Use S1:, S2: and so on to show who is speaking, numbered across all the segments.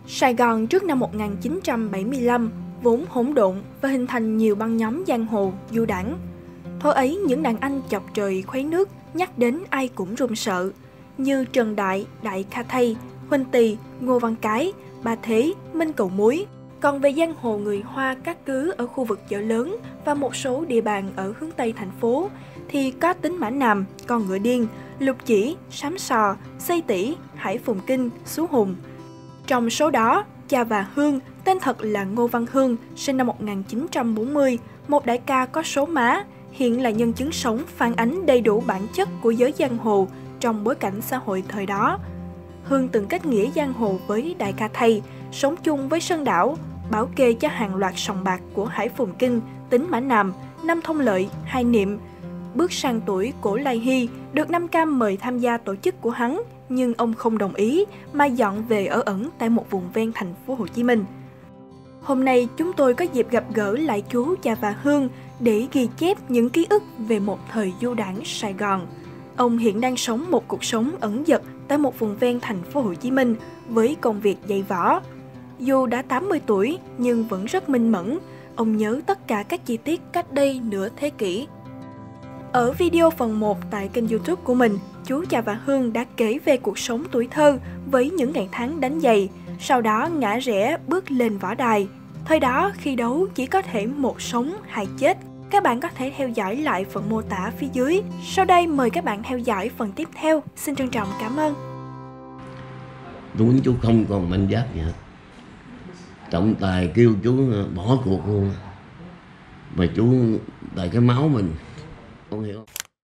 S1: Sài Gòn trước năm 1975 vốn hỗn độn và hình thành nhiều băng nhóm giang hồ, du đảng. Thuở ấy, những đàn anh chọc trời khuấy nước nhắc đến ai cũng run sợ, như Trần Đại, Đại Kha Thây, Huỳnh Tỳ, Ngô Văn Cái, Ba Thế, Minh Cầu Muối. Còn về giang hồ người Hoa cát cứ ở khu vực chợ lớn và một số địa bàn ở hướng Tây thành phố, thì có Tính Mã Nam, Con Ngựa Điên, Lục Chỉ, Sám Sò, Xây Tỉ, Hải Phùng Kinh, Xú Hùng. Trong số đó, cha và Hương, tên thật là Ngô Văn Hương, sinh năm 1940, một đại ca có số má, hiện là nhân chứng sống phản ánh đầy đủ bản chất của giới giang hồ trong bối cảnh xã hội thời đó. Hương từng kết nghĩa giang hồ với Đại Ca Thầy, sống chung với Sơn Đảo, bảo kê cho hàng loạt sòng bạc của Hải Phùng Kinh, Tính Mã Nam, Năm Thông Lợi, Hai Niệm. Bước sang tuổi Cổ Lai Hy, được Nam Cam mời tham gia tổ chức của hắn, nhưng ông không đồng ý mà dọn về ở ẩn tại một vùng ven thành phố Hồ Chí Minh. Hôm nay chúng tôi có dịp gặp gỡ lại chú Cha và Hương để ghi chép những ký ức về một thời du đảng Sài Gòn. Ông hiện đang sống một cuộc sống ẩn dật tại một vùng ven thành phố Hồ Chí Minh với công việc dạy võ. Dù đã 80 tuổi nhưng vẫn rất minh mẫn, ông nhớ tất cả các chi tiết cách đây nửa thế kỷ. Ở video phần 1 tại kênh YouTube của mình, chú Cha và Hương đã kể về cuộc sống tuổi thơ với những ngày tháng đánh giày, sau đó ngã rẽ bước lên võ đài. Thời đó khi đấu chỉ có thể một sống hai chết. Các bạn có thể theo dõi lại phần mô tả phía dưới. Sau đây mời các bạn theo dõi phần tiếp theo. Xin trân trọng cảm ơn.
S2: Đúng, chú không còn manh giáp gì hết. Trọng tài kêu chú bỏ cuộc luôn. Mà chú tại cái máu mình, con hiểu không?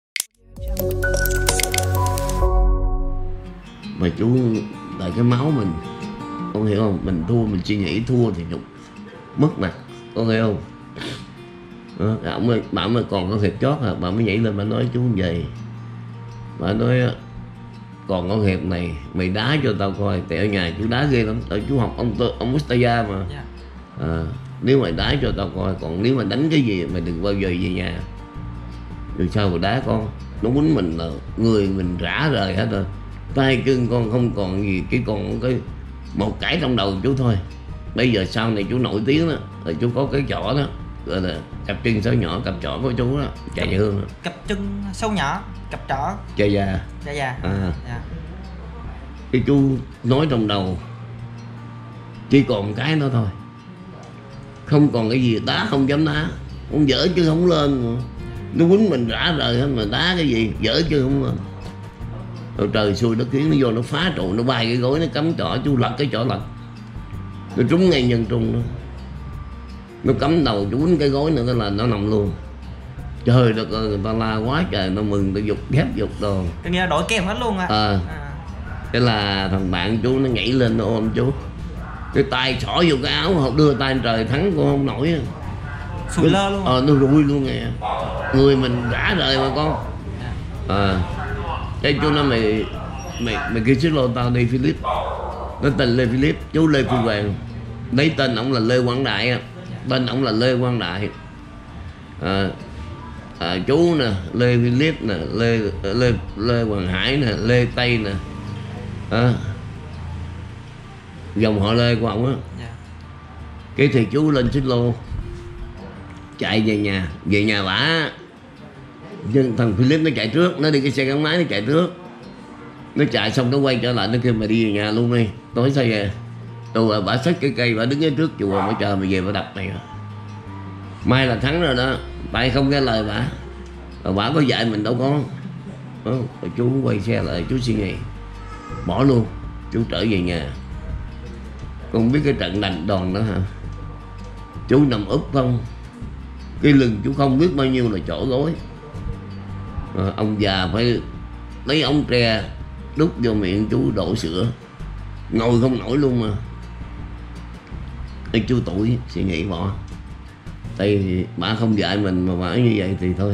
S2: Mà chú tại cái máu mình, con hiểu không? Mình thua, mình suy nghĩ thua thì nhục mất mặt, con hiểu không? Bạn mà còn có hiệp chót à, bạn mới nhảy lên bạn nói chú vậy. Bạn nói còn con hiệp này mày đá cho tao coi, tại ở nhà chú đá ghê lắm, tại chú học ông Mustaya mà. Nếu mày đá cho tao coi, còn nếu mà đánh cái gì mày đừng bao giờ về nhà. Rồi sao mà đá con, nó quýnh mình là người mình rã rời hết rồi, tay chân con không còn gì, chỉ còn cái một cãi trong đầu chú thôi. Bây giờ sau này chú nổi tiếng đó, rồi chú có cái chỏ đó, gọi là cặp chân sâu nhỏ, cặp chỏ của chú đó, Cha và Hương đó.
S3: Cặp chân sâu nhỏ, cặp chỏ
S2: Cha già.
S3: Cha già.
S2: Cái chú nói trong đầu chỉ còn cái đó thôi, không còn cái gì, đá không dám đá, con dở chứ không lên. Nó quýnh mình rã rời hết mà đá cái gì, dở chứ không lên. Rồi trời xui đất khiến, nó vô nó phá trụ, nó bay cái gối, nó cắm chỏ, chú lật cái chỏ lật, nó trúng ngay nhân trung đó. Nó cắm đầu chú quýnh cái gối nữa là nó nằm luôn. Trời đất ơi, người ta la quá trời, nó mừng, nó giục ghép giục đồ.
S3: Cái nghe đổi kèm hết luôn à.
S2: Thế là thằng bạn chú nó nhảy lên nó ôm chú, cái tay xỏ vô cái áo, họ đưa tay trời thắng cũng không nổi.
S3: Sùi lơ luôn.
S2: Nó rui luôn nè, người mình rã rời mà con. Cái chú nói mày kêu xích lô tao đi Philip. Nó tên Lê Philip, chú Lê Phương Hoàng. Lấy tên ổng là Lê Quang Đại, tên ổng là Lê Quang Đại. Chú nè, Lê Philip nè, Lê Hoàng Hải nè, Lê Tây nè, dòng họ Lê của ổng á. Cái thì chú lên xích lô chạy về nhà bả. Nhưng thằng Philip nó chạy trước, nó đi cái xe gắn máy nó chạy trước, nó chạy xong nó quay trở lại, nó kêu mày đi về nhà luôn đi, tối sao về. Rồi bả xách cái cây, bả đứng ở trước chùa mới chờ mày về, bả đập mày. May là thắng rồi đó, tại không nghe lời bả. Rồi bả có dạy mình đâu con. Rồi chú quay xe lại, chú suy nghĩ bỏ luôn, chú trở về nhà. Con biết cái trận đánh đòn đó hả? Chú nằm úp không, cái lưng chú không biết bao nhiêu là chỗ gối. Ông già phải lấy ống tre đút vô miệng chú đổ sữa, ngồi không nổi luôn mà. Cái chú tuổi suy nghĩ bỏ, tại bà không dạy mình mà bà như vậy thì thôi,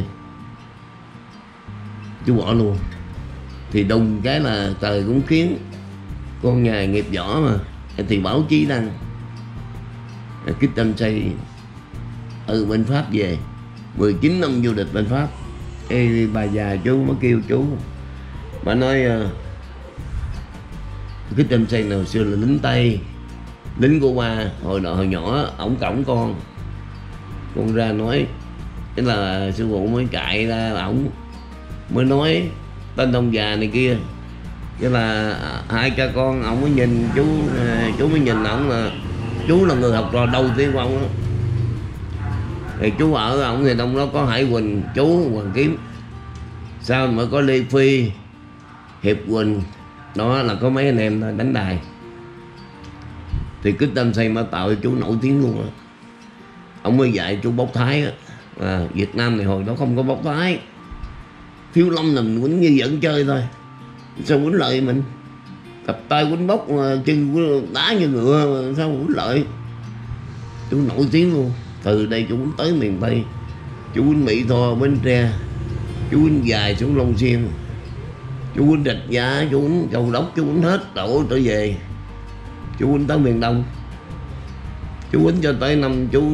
S2: chú bỏ luôn. Thì đùng cái là trời cũng khiến, con nhà nghiệp võ mà, thì báo chí đăng Kích Tâm Xây bên Pháp về 19 năm du lịch bên Pháp. Ê, bà già chú mới kêu chú, bà nói Kích Tâm Xây nào xưa là lính Tây, lính của ba hồi nhỏ ổng cõng con ra nói, tức là sư phụ mới chạy ra, ổng mới nói tên ông già này kia, chứ là hai cha con ổng mới nhìn chú mới nhìn ổng là chú là người học trò đầu tiên của ổng đó. Thì chú ở ổng thì trong đó có Hải Quỳnh, chú Hoàng Kiếm, sau mới có Lê Phi, Hiệp Quỳnh, đó là có mấy anh em thôi đánh đài. Thì Kích Tâm Xây mà tạo cho chú nổi tiếng luôn á. Ông mới dạy chú bốc thái á. Việt Nam này hồi đó không có bốc thái, Thiếu Lâm là mình quýnh như dẫn chơi thôi, sao quýnh lợi mình, tập tay quýnh bốc mà chân đá như ngựa mà sao quýnh lợi. Chú nổi tiếng luôn. Từ đây chú quýnh tới miền Tây, chú quýnh Mỹ Tho, Bến Tre, chú quýnh dài xuống Long Xuyên, chú quýnh Rạch Giá, chú quýnh Châu Đốc, chú quýnh hết đổ trở về, chú quýnh tới miền Đông. Chú quýnh cho tới năm chú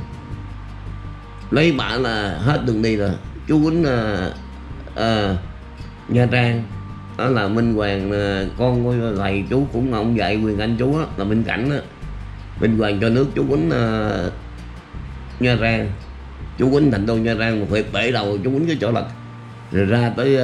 S2: lấy bạn là hết đường đi rồi. Chú quýnh Nha Trang, đó là Minh Hoàng, con của thầy chú cũng ông dạy Quyền Anh chú đó, là Minh Cảnh đó. Minh Hoàng cho nước chú quýnh Nha Trang, chú quýnh Thành Đô Nha Trang một hiệp bể đầu, chú quýnh cái chỗ lật, rồi ra tới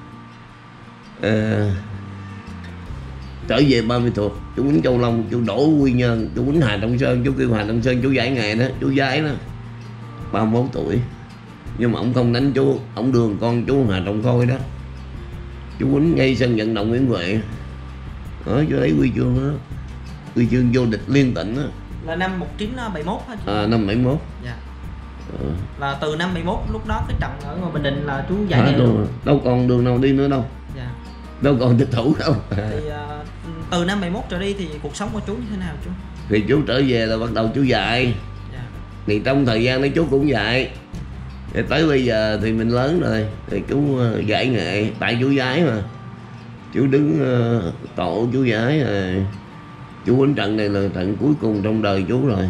S2: trở về 30 thuộc, chú quýnh Châu Long, chú Đỗ Quy Nhơn, chú quýnh Hà Đông Sơn, chú kêu Hà Đông Sơn chú giải nghề đó, chú giải đó 31 tuổi. Nhưng mà ông không đánh chú, ông đường con chú Hà Trọng Khôi đó, chú quýnh ngay sân vận động Nguyễn Huệ đó, chú lấy huy chương đó, huy chương vô địch liên tỉnh đó.
S3: Là năm 1971 hả chú?
S2: Năm 71.
S3: Dạ. Là từ năm 71 lúc đó cái trận ở ngoài Bình Định là chú giải nghề luôn.
S2: Đâu còn đường nào đi nữa đâu.
S3: Dạ.
S2: Đâu còn địch thủ đâu.
S3: Thì từ năm 71 trở đi thì cuộc sống của chú như thế nào chú?
S2: Thì chú trở về là bắt đầu chú dạy.
S3: Dạ.
S2: Thì trong thời gian đó chú cũng dạy. Thì tới bây giờ thì mình lớn rồi, thì chú giải nghệ, tại chú giải mà, chú đứng tổ chú giải rồi. Chú quýnh trận này là trận cuối cùng trong đời chú rồi,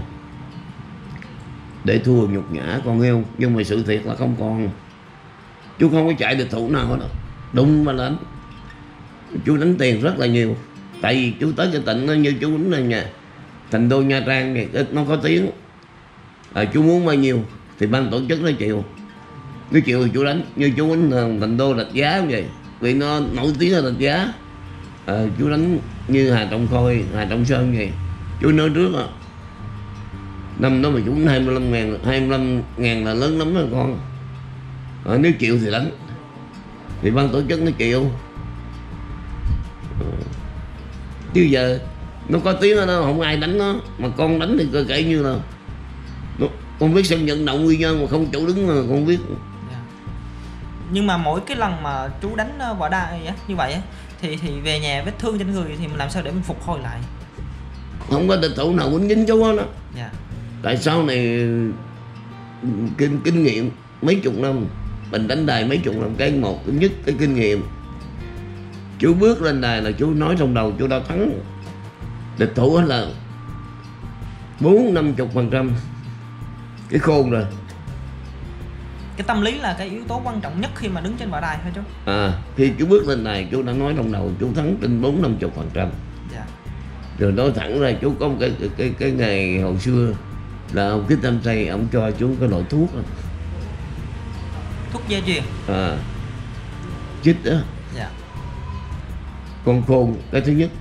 S2: để thua nhục nhã con yêu. Nhưng mà sự thiệt là không còn, chú không có chạy địch thủ nào hết đâu, đụng mà đánh. Chú đánh tiền rất là nhiều, tại vì chú tới cái tỉnh nó như chú quýnh là nhà Thành Đô Nha Trang này, nó có tiếng, chú muốn bao nhiêu thì ban tổ chức nó chịu, nó chịu thì chú đánh. Như chú quýnh Thành Đô Rạch Giá như vậy, vì nó nổi tiếng ở Rạch Giá. Chú đánh như Hà Trọng Khôi, Hà Trọng Sơn vậy, chú nói trước à, năm đó mà chú 25.000 là lớn lắm đó con. Nếu chịu thì đánh, thì ban tổ chức nó chịu. Chứ giờ nó có tiếng ở đó không ai đánh nó, mà con đánh thì cơ kể như là con biết sân vận động nguyên nhân mà không chỗ đứng mà con biết.
S3: Nhưng mà mỗi cái lần mà chú đánh võ đài như vậy thì về nhà vết thương trên người thì mình làm sao để mình phục hồi lại?
S2: Không có địch thủ nào quýnh dính chú đó.
S3: Dạ.
S2: Tại sau này kinh nghiệm mấy chục năm, mình đánh đài mấy chục năm, cái một thứ nhất cái kinh nghiệm. Chú bước lên đài là chú nói trong đầu chú đã thắng địch thủ hết là 40-50% cái khôn rồi.
S3: Cái tâm lý là cái yếu tố quan trọng nhất khi mà đứng trên võ đài phải chú?
S2: Khi chú bước lên đài chú đã nói trong đầu chú thắng trên 40-50%.
S3: Dạ.
S2: Rồi nói thẳng ra chú có một cái ngày hồi xưa là ông Kích Tâm Xây, ông cho chú cái loại thuốc đó.
S3: Thuốc gia truyền.
S2: Chích đó.
S3: Dạ.
S2: Con khôn cái thứ nhất,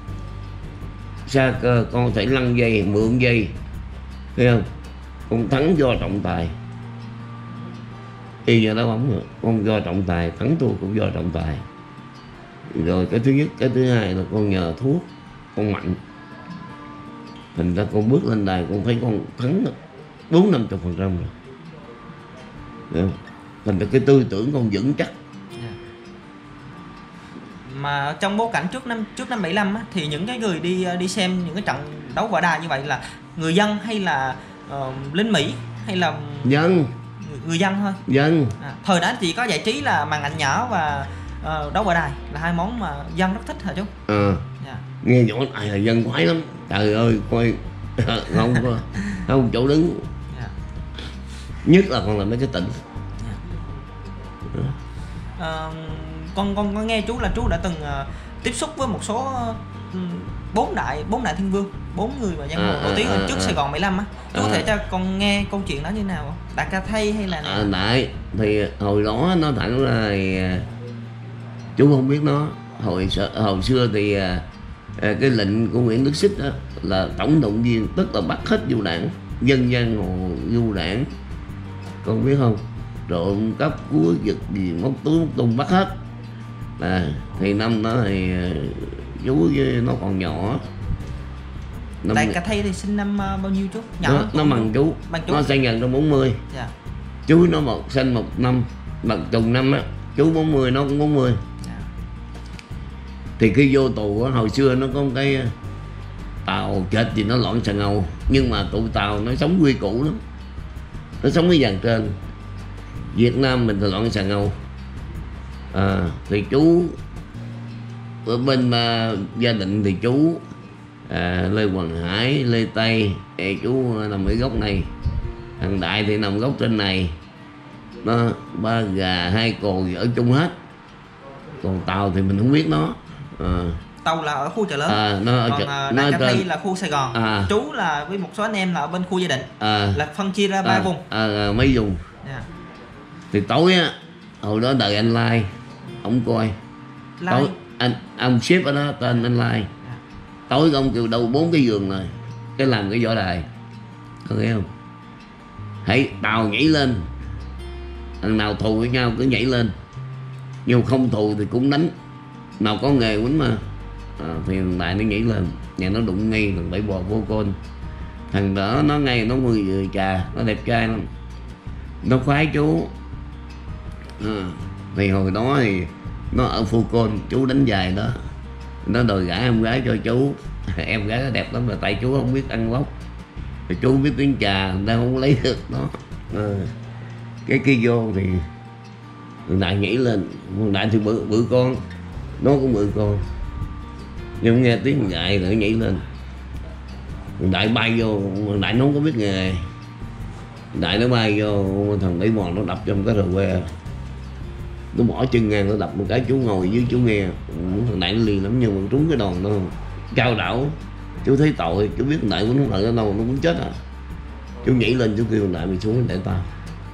S2: sa cơ con phải lăn dây, mượn dây, thấy không? Con thắng do trọng tài, y như đó bóng, con do trọng tài, thắng thua cũng do trọng tài. Rồi cái thứ nhất, cái thứ hai là con nhờ thuốc, con mạnh, thành ra con bước lên đài con thấy con thắng 40-50% rồi. Thành ra cái tư tưởng con vững chắc.
S3: Mà trong bối cảnh trước năm 75 á, thì những cái người đi xem những cái trận đấu võ đài như vậy là người dân hay là lính Mỹ hay là
S2: dân?
S3: Người dân thôi.
S2: Dân.
S3: Thời đó chỉ có giải trí là màn ảnh nhỏ và đấu võ đài là hai món mà dân rất thích hả chú?
S2: Dạ. Nghe nhỏ này là dân khoái lắm, trời ơi coi không chỗ đứng.
S3: Dạ.
S2: Nhất là còn là mấy cái tỉnh.
S3: Con nghe chú là chú đã từng tiếp xúc với một số bốn đại thiên vương 4 người mà giang hồ nổi tiếng trước Sài Gòn 75 á. Chú có thể cho con nghe câu chuyện đó như nào không? Đại ca Thay hay là
S2: Đại thì hồi đó nó thẳng là chú không biết nó. Hồi xưa thì cái lệnh của Nguyễn Đức Xích đó là tổng động viên, tức là bắt hết vô đảng, dân giang hồ vô đảng, con biết không, trộm cắp cúa giật gì móc túi móc tung bắt hết. Thì năm đó thì chú với nó còn nhỏ.
S3: Đại ca Thay thì sinh năm bao nhiêu chú?
S2: Nhỏ nó bằng chú. Nó sinh nhận trong 40.
S3: Dạ.
S2: Chú nó sinh một năm bằng trùng năm á, chú 40 nó cũng 40. Dạ. Thì khi vô tù á, hồi xưa nó có một cái tàu chết thì nó loạn xà ngầu, nhưng mà tụi tàu nó sống quy củ lắm, nó sống với dàn trên. Việt Nam mình thì loạn xà ngầu. Thì chú ở bên gia đình thì chú Lê Hoàng Hải, Lê Tây, chú nằm ở góc này, thằng Đại thì nằm góc trên này. Nó 3 gà 2 cồi ở chung hết. Còn Tàu thì mình không biết nó.
S3: Tàu là ở khu chợ lớn, còn Đại ca Thay là khu Sài Gòn. Chú là với một số anh em là ở bên khu gia đình, là phân chia ra 3 vùng.
S2: Mấy vùng. Thì tối á, hồi đó đợi anh Lai, ông coi. Tối ông ship ở đó tên anh Lai. Tối ông kêu đâu 4 cái giường rồi, cái làm cái võ đài, có nghe không? Hãy Tàu nhảy lên, thằng nào thù với nhau cứ nhảy lên, nhưng không thù thì cũng đánh, nào có nghề quýnh mà. Thì thằng Đại nó nhảy lên, nhà nó đụng ngay thằng Bảy Bò vô côn. Thằng đó nó ngay nó người trà, nó đẹp trai lắm, nó khoái chú. Thì hồi đó thì nó ở Phu Côn, chú đánh dài đó, nó đòi gả em gái cho chú. Em gái nó đẹp lắm, mà tại chú không biết ăn vóc, thì chú không biết tiếng trà, người ta không lấy được nó. Cái kia vô thì thằng Đại nhảy lên, thằng Đại thì bự con, nó cũng bự con, nhưng nghe tiếng gại rồi nhảy lên. Thằng Đại bay vô, thằng Đại nó không có biết nghề, Đại nó bay vô, thằng Bảy Bò nó đập trong cái rờ que, nó bỏ chân ngang, nó đập một cái, chú ngồi dưới chú nghe. Thằng Đại nó liền lắm, nhưng mà trúng cái đòn nó cao đảo. Chú thấy tội, chú biết thằng Đại cũng không lợi ở đâu, nó cũng chết Chú nhảy lên, chú kêu thằng Đại mày xuống để tao.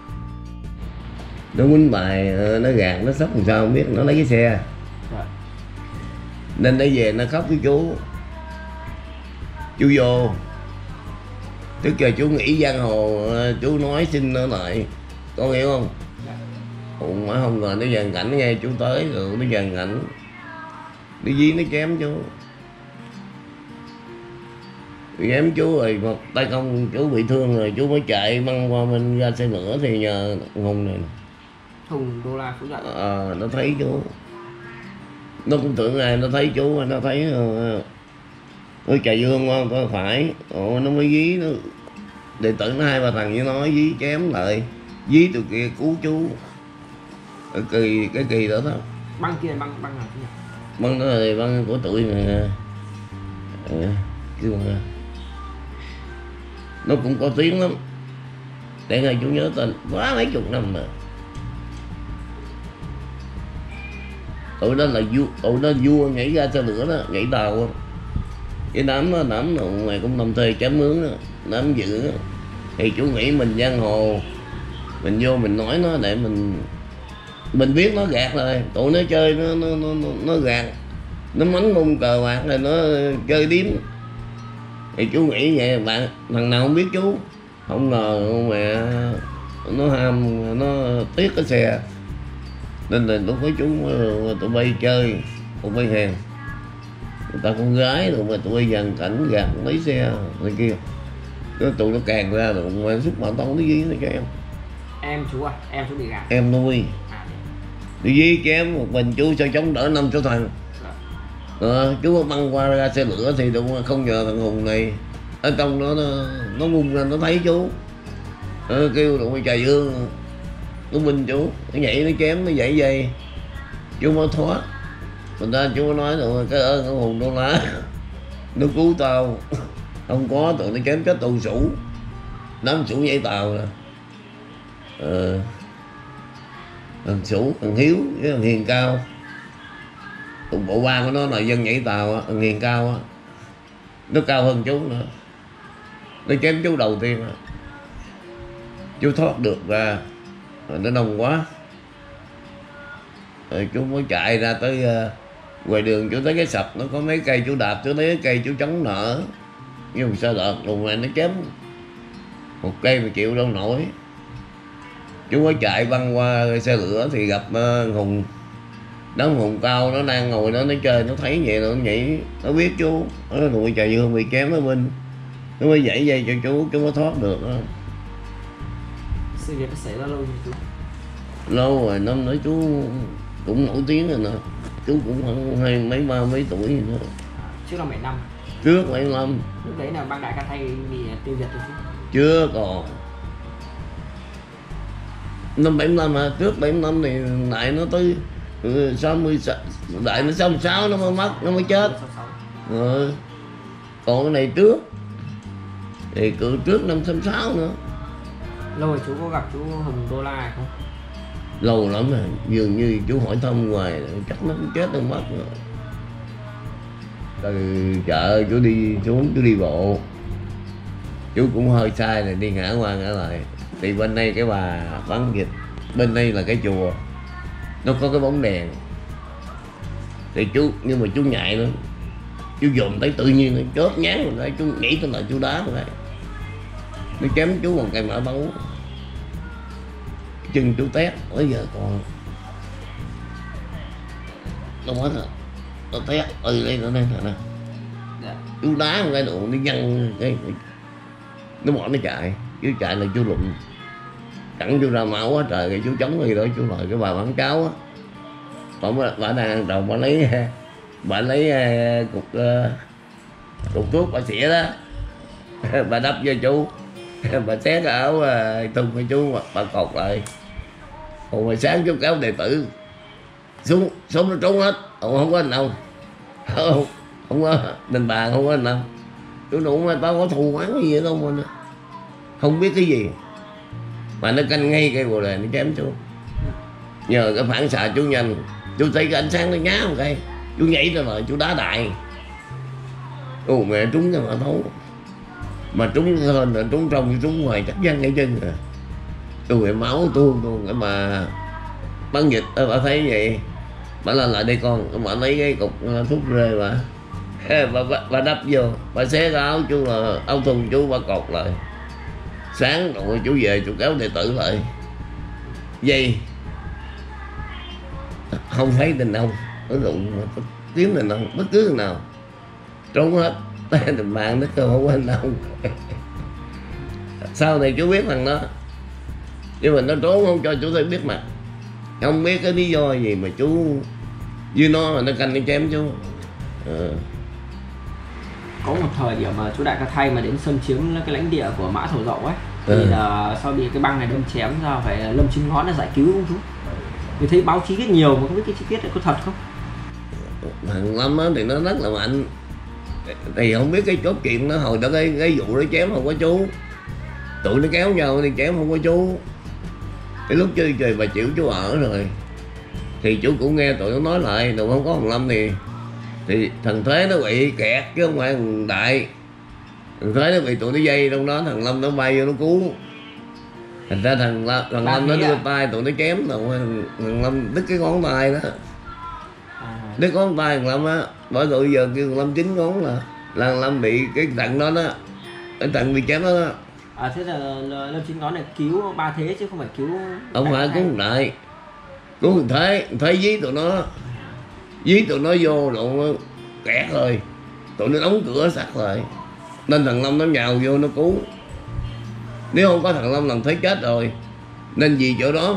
S2: Nó quýnh bài, nó gạt, nó sốc làm sao không biết, nó lấy cái xe. Nên để về nó khóc với chú. Chú vô, trước giờ chú nghĩ giang hồ, chú nói xin nó lại, con hiểu không? Mà không ngờ nó dàn cảnh nghe chú tới rồi, nó dàn cảnh, nó dí nó chém chú. Chém chú rồi một tay không chú bị thương rồi, chú mới chạy băng qua bên ra xe lửa. Thì nhờ Hùng này,
S4: Hùng Đô La Phú Nhuận,
S2: nó thấy chú, nó cũng tưởng ai, nó thấy chú, nó thấy nó chạy dương không, có phải nó mới dí nó, đệ tử nó 2-3 thằng với nó dí chém lại, dí từ kia cứu chú. Cái kỳ đó đó.
S4: Băng kia băng nào chứ nhỉ?
S2: Băng đó là băng của tụi mà kêu mà nó cũng có tiếng lắm, để ngay chú nhớ tên, quá mấy chục năm mà. Tụi đó là tụi đó vua nhảy ra xe lửa đó, nhảy tàu đó. Cái đám đó, đám nào ngoài cũng nằm thuê chém mướn đó, đám dữ đó. Thì chú nghĩ mình giang hồ, mình vô mình nói nó để mình biết nó gạt rồi, tụi nó chơi nó gạt, nó mánh mông cờ bạc rồi nó chơi điếm. Thì chú nghĩ vậy, bạn thằng nào không biết chú, không ngờ mẹ nó ham, nó tiếc cái xe, nên là lúc đó chú tụi bay chơi, tụi bay hèn, người ta con gái rồi mà tụi bay dàn cảnh gạt lấy xe này kia, tụi nó càng ra rồi mà xúc bảo tao nó dí nó cho em.
S4: Em chú à? Em chú bị gạt?
S2: Em nuôi. Đi dí chém một mình chú cho chống đỡ 5 số thằng. Chú băng qua ra xe lửa thì đúng không nhờ thằng Hùng này ở trong đó nó bung ra, nó thấy chú, kêu tụi Trà Dương, nó binh chú, nó nhảy nó chém nó dậy dây, chú mới thoát. Mình ta chú nói rồi cái ơn của Hùng Đô La, nó cứu tao, không có tụi nó chém chết tù sủ, đám sủ nhảy tàu nè. Thằng Sủ, thằng Hiếu với thằng Hiền Cao, tụi bộ ba của nó là dân nhảy tàu á, thằng Hiền Cao á, nó cao hơn chú nữa, nó chém chú đầu tiên đó. Chú thoát được ra, nó đông quá, rồi chú mới chạy ra tới ngoài đường. Chú thấy cái sập nó có mấy cây, chú đạp chú thấy cái cây chú chống nở, nhưng mà sao đợt đùng này nó chém một cây mà chịu đâu nổi. Chú mới chạy băng qua xe lửa thì gặp Hùng. Đám Hùng cao nó đang ngồi đó nó chơi, nó thấy vậy nó nhảy, nó biết chú, nó nói tụi trời Dương bị chém ở bên, nó mới dãy dây cho chú mới thoát được đó.
S4: Sự việc nó xảy ra lâu như chú?
S2: Lâu rồi, năm nói chú cũng nổi tiếng rồi nè, chú cũng khoảng hai mấy ba mấy tuổi gì nữa.
S4: Trước năm 75.
S2: Trước 75.
S4: Lúc đấy là băng Đại Ca Thay bị tiêu diệt rồi chứ?
S2: Chưa còn. Năm 75 mà, trước 75 thì Đại nó tới 60, Đại nó 66 nó mới mất, nó mới chết. Còn cái này trước thì cự trước năm 66 nữa.
S4: Lâu rồi chú có gặp chú Hùng Đô La không?
S2: Lâu lắm rồi, dường như chú hỏi thăm hoài chắc nó cũng chết đâu mất rồi. Từ chợ chú đi xuống, chú đi bộ, chú cũng hơi sai rồi, đi ngã qua ngã lại. Thì bên đây cái bà bán dịch, bên đây là cái chùa, nó có cái bóng đèn. Thì chú, nhưng mà chú nhạy nữa, chú dồn tới tự nhiên nó chớp nhán rồi đấy, chú nghĩ tới là chú đá rồi đấy. Nó chém chú bằng cây mã tấu, chân chú tét, bây giờ còn nó hết rồi, nó tét đây nó đây nè. Chú đá một cái độ nó văng cái, nó bỏ nó chạy, chú chạy là chú lụng, cẳng chú ra máu quá trời, cái chú chống gì đó, chú lại cái bà bán cháo á, bà đang ăn trầu, bà lấy cục thuốc bà xỉa đó, bà đắp cho chú, bà xé cái áo thun của chú mà bà cột lại. Còn hồi sáng chú kéo đệ tử xuống nó trốn hết, không có anh đâu, không có đình bàn, không có anh đâu. Chú đủ mà tao có thù oán gì vậy đâu mà không biết cái gì mà nó canh ngay cây bồ đề nó chém chú. Nhờ cái phản xạ chú nhanh, chú thấy cái ánh sáng nó nhá một cây, chú nhảy ra rồi chú đá Đại. Ồ mẹ, trúng cái mã tấu, mà trúng hơn là trúng trong trúng ngoài chắc văng ngay chân rồi. Tôi máu tuôn cái mà bán dịch bà thấy vậy, bà lên lại đây con, bà lấy cái cục thuốc rê bà đắp vô, bà xé cái áo chú là áo thun chú, bà cột lại. Sáng rồi chú về chú kéo đệ tử lại, dây không thấy đình ông, nó đụng kiếm đình ông bất cứ thằng nào trốn hết. Đình bạn nó cơ không quên đâu. Sau này chú biết thằng đó, nhưng mà nó trốn không cho chú thấy biết mặt, không biết cái lý do gì mà chú với nó mà nó canh nó chém chú.
S4: Có một thời điểm mà chú Đại Ca Thay mà đến xâm chiếm cái lãnh địa của Mã Thổ Dậu ấy, thì là sau bị cái băng này đâm chém ra phải Lâm Chín Ngón là giải cứu không chú? Tôi thấy báo chí rất nhiều mà không biết cái chi tiết này có thật không?
S2: Thằng Lâm á thì nó rất là mạnh, thì không biết cái chốt chuyện nó hồi đó cái vụ đó chém không có chú, tụi nó kéo nhau đi chém không có chú. Cái lúc chơi trời bà chịu chú ở rồi thì chú cũng nghe tụi nó nói lại, đâu không có thằng Lâm thì thằng Thế nó bị kẹt chứ không phải thằng Đại. Thằng Thế nó bị tụi nó dây trong đó, thằng Lâm nó bay vô nó cứu. Thành ra thằng Lâm nó đưa tay tụi nó chém rồi, thằng Lâm đứt cái ngón tay đó. Đứt ngón tay thằng Lâm á, bởi tụi giờ kêu thằng Lâm 9 ngón là thằng Lâm bị cái thằng đó đó, cái thằng bị chém đó đó.
S4: Thế là Lâm Chín Ngón này cứu Ba Thế chứ không phải cứu
S2: không phải cứu thằng Đại, cứu thằng Thế dí tụi nó vô lộn kẹt rồi, tụi nó đóng cửa sắt lại nên thằng Lâm nó nhào vô nó cứu. Nếu không có thằng Lâm làm Thế chết rồi, nên vì chỗ đó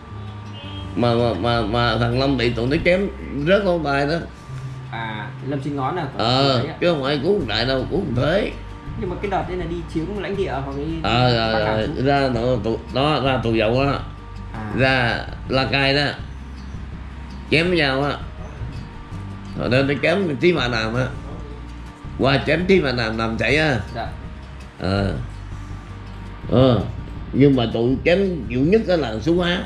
S2: mà thằng Lâm bị tụi nó chém rớt ngón tay đó.
S4: Lâm Chín Ngón là
S2: chứ không phải cứu thằng Đại đâu, cứu thằng Thế.
S4: Nhưng mà cái đợt đây là đi chiếm lãnh địa hoặc đi
S2: ra đó ra Tù Dậu á, ra La Cai đó chém với nhau á, rồi nên nó chém Tí Mạ Nàm á, qua chém Tí Mạ Nàm nằm chạy á. Nhưng mà tụi chém dữ nhất đó là Sú Á.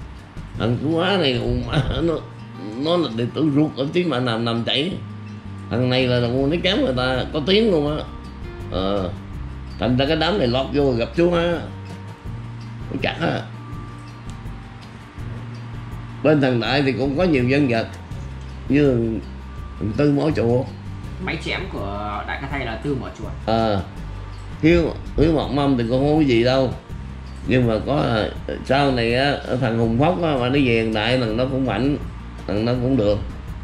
S2: Thằng Sú Á này nó là đệ tử ruột ở Tí Mạ Nàm nằm chảy. Thằng này là thằng nó chém người ta có tiếng luôn á. Thành ra cái đám này lọt vô gặp xuống á, nó chặt á. Bên thằng Đại thì cũng có nhiều nhân vật như Tư Mỏ Chuột.
S4: Máy chém của Đại Ca Thay là Tư Mỏ Chuột.
S2: Hiếu Mọc Mâm thì cũng không có gì đâu, nhưng mà có sau này á thằng Hùng Phốc á, mà nó về thằng Đại thằng nó cũng mạnh, thằng nó cũng được.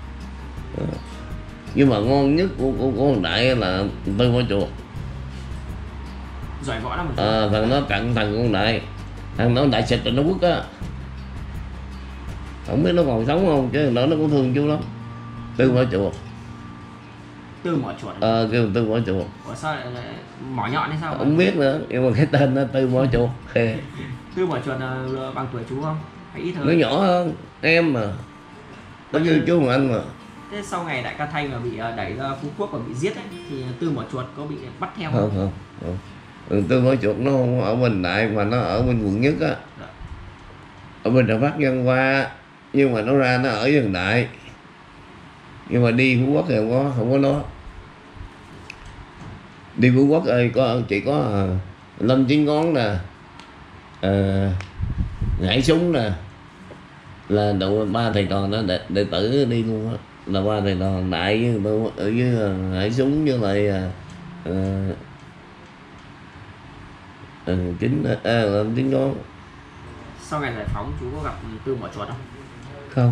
S2: Nhưng mà ngon nhất của thằng Đại là Tư Mỏ Chuột.
S4: Giỏi võ lắm.
S2: Thằng nó cặn thằng con Đại, thằng nó Đại xịt rồi nó quất á, không biết nó còn sống không chứ nó cũng thương chú lắm. Tư Mỏ Chuột.
S4: Tư Mỏ Chuột.
S2: Kêu Tư Mỏ Chuột.
S4: Ủa sao lại mỏ nhọn hay sao?
S2: Không biết nữa, nhưng mà cái tên nó Tư Mỏ Chuột.
S4: Tư Mỏ Chuột bằng tuổi chú không? Hay ít hơn?
S2: Nó nhỏ hơn em mà, nó như chú của anh mà.
S4: Thế sau ngày Đại Ca Thay mà bị đẩy ra Phú Quốc và bị giết ấy, thì Tư Mỏ Chuột có bị bắt theo không?
S2: Không. Tư Mỏ Chuột nó không ở bên Đại mà nó ở bên quận Nhất á.
S4: Dạ.
S2: Ở bên Đà Phát Văn Hoa, nhưng mà nó ra nó ở gần Đại, nhưng mà đi Phú Quốc thì không có nó. Đi Phú Quốc ơi chỉ có Lâm Chín Ngón nè, Ngải Súng nè, là độ 3 thầy trò đó đệ tử đi luôn á, là 3 thầy trò Đại với Ngải Súng với lại Lâm Chín Ngón.
S4: Sau ngày giải phóng chú có gặp Tư Mỏ Chuột không?
S2: Không.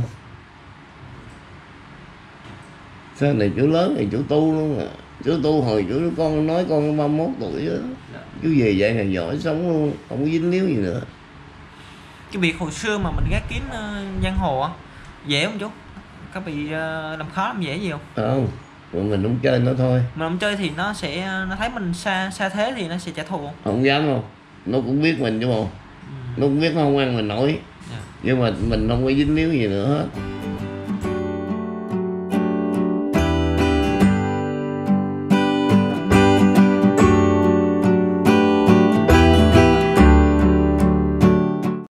S2: Sau này chú lớn thì chú tu luôn à. Chú tu hồi chú con nói con 31 tuổi đó.
S4: Dạ.
S2: Chú về dạy ngày giỏi sống luôn, không có dính líu gì nữa.
S3: Cái việc hồi xưa mà mình gác kiếm giang hồ á dễ không chú? Có bị làm khó làm dễ gì không?
S2: Không, mình không chơi nó thôi.
S3: Mình không chơi thì nó thấy mình xa thế thì nó sẽ trả thù.
S2: Không dám không, nó cũng biết mình chứ bộ. Nó cũng biết nó không ăn mình nổi. Nhưng mà mình không có dính líu gì nữa hết.